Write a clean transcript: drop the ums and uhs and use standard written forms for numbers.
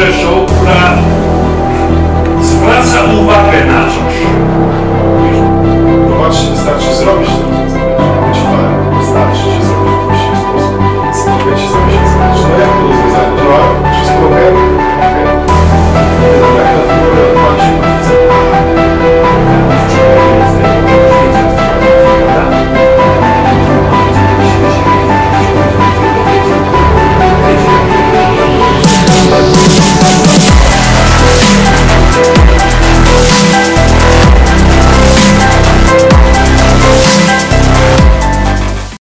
rzeczą, która zwraca uwagę na coś. Popatrzcie, wystarczy zrobić to.